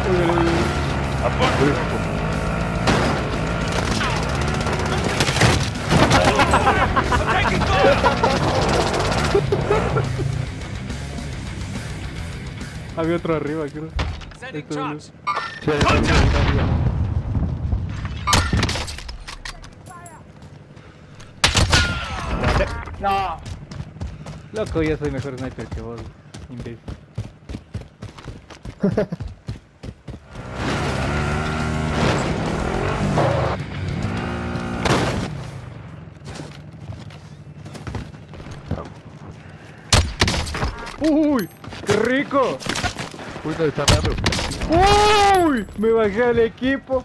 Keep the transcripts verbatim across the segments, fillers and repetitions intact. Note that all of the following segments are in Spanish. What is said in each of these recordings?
Había otro arriba, creo. Esto es... No. Loco, yo soy mejor sniper que vos, imbécil. ¡Uy! ¡Qué rico! Uy, no está raro. ¡Uy! Me bajé al equipo.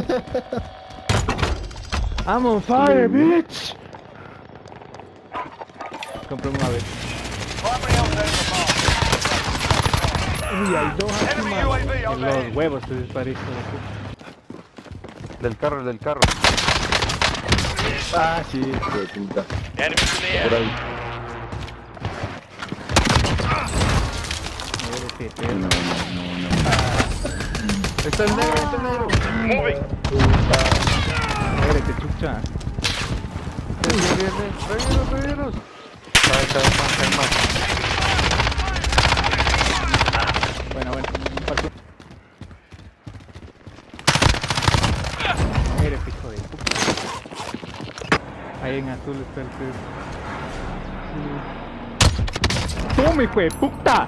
I'm on fire, bitch. Compré una vez. Uy, hay dos aquí, mano. En los huevos te disparé, hijo de puta. Del carro, del carro. Ah, sí, hijo de puta. Por ahí. No, no, no, no. Está el negro, está el negro. Moving. Madre, qué chucha. Viene, viene. Reviros, reviros. Cae, cae más, cae más. Bueno, bueno. Pasó. Eres hijo de puta. Ahí en azul está el pez. ¡Toma, hijo de puta!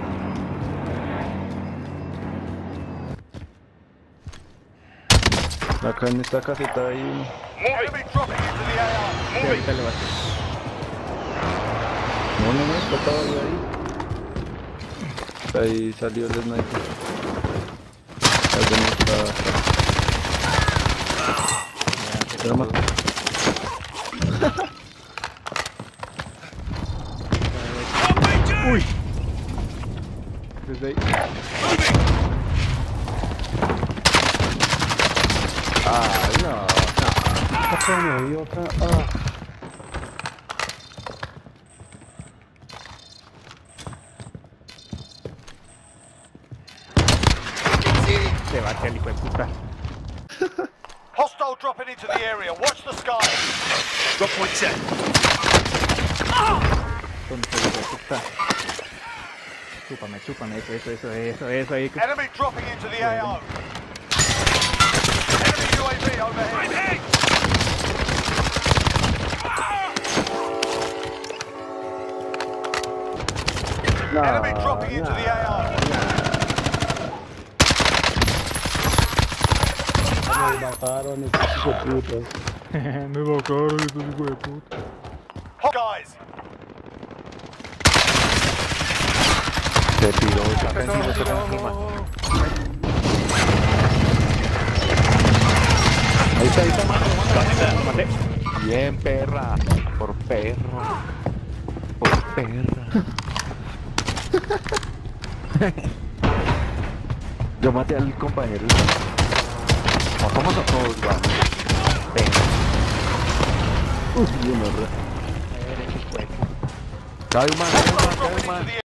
Acá en esta caseta hay uno. Enemy dropping into the A R. Sí, Moving. ahorita le va a hacer. No, no, no, está todavía ahí. Ahí salió el sniper. Alguien está... Pero más. Uy. Desde ahí. Ah, no. Otra no, y otra. Ah. Se va hacia el hijo de puta. Hostile dropping into the area. Watch the sky. Drop point set. ¿Dónde está el hijo de puta? Chúpame, chúpame, eso, eso, eso, eso, eso, ahí. Enemy dropping into the A O. Enemy U A V overhead. No, Enemy dropping into the A O. me mataron estos hijos de putas. Me bocaron estos hijos de puta. Hot guys. Se tiró esa ofensiva, se tiró encima. Ahí está, ahí está, mátalo, mátalo. Maté. Bien, perra. Por perro. Por perra. Yo maté al compañero. Matamos a todos, vamos. Venga. Uy, bien, horror. Cae un man, cae un man, cae un man.